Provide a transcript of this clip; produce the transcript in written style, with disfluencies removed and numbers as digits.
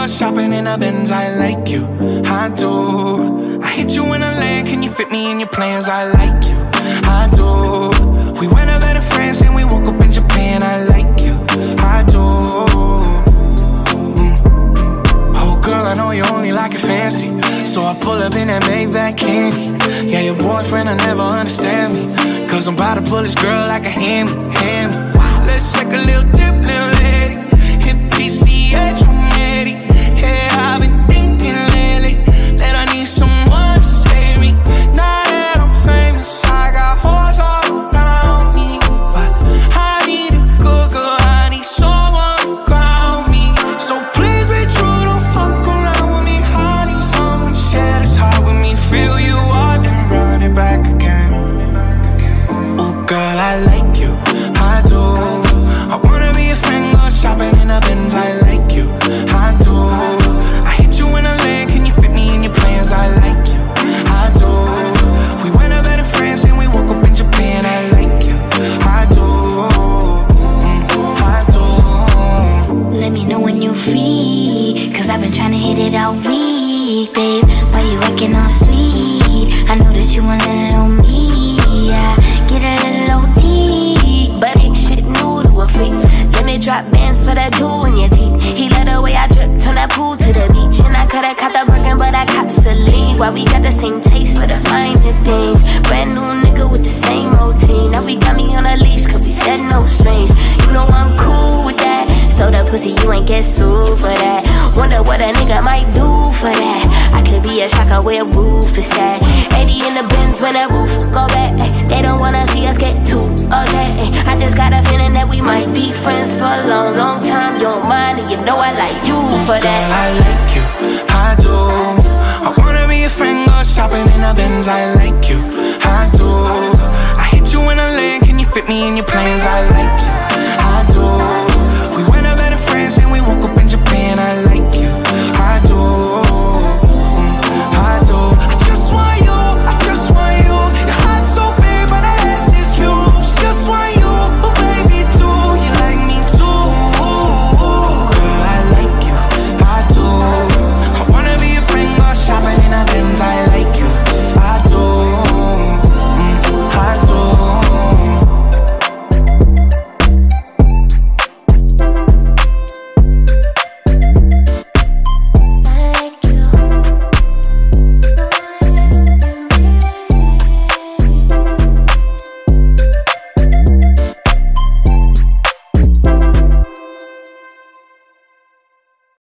go shopping in a Benz, I like you, I do. I hit you in a land, can you fit me in your plans? I like you, I do. We went over to France and we woke up in Japan, I like you, I do. Oh girl, I know you only like it fancy, so I pull up in that Maybach candy. Yeah, your boyfriend will never understand me, cause I'm about to pull this girl like a hammy. Let's take a little dip, little lady. Hit PCH, I'm ready. Yeah, I've been thinking lately that I need someone to save me. Now that I'm famous, I got hoes all around me, but I need a good girl, I need someone to ground me. So please be true, don't fuck around with me. I need someone to share this heart with me. Feel you up and run it back again. Oh girl, I like you, I do. I wanna be a friend, go shopping in a Benz, I like you, I do. I hit you in a land, can you fit me in your plans? I like you, I do. We went over to France and we woke up in Japan, I like you, I do, I do. Let me know when you free, cause I've been trying to hit it all week, babe. Why you acting all sweet? I know that you want a little me, yeah. Get a little OT, but ain't shit new to a freak. Let me drop bands, put a jewel in your teeth. He let the way I drip, turn that pool to the beach. And I coulda caught the Birkin, but I cops the league. Why we got the same taste for the finer things? Brand new nigga with the same routine. Now we got me on a leash, cause we said no strings. You know I'm cool with that. So the pussy, you ain't get sued for that. Wonder what a nigga might do for that. I could be a shocker where roof is at. 80 in the Benz when the roof go back. They don't wanna see us get too okay. I just got a feeling that we might be friends for a long, long time. You don't mind, and you know I like you for that. Girl, I like you,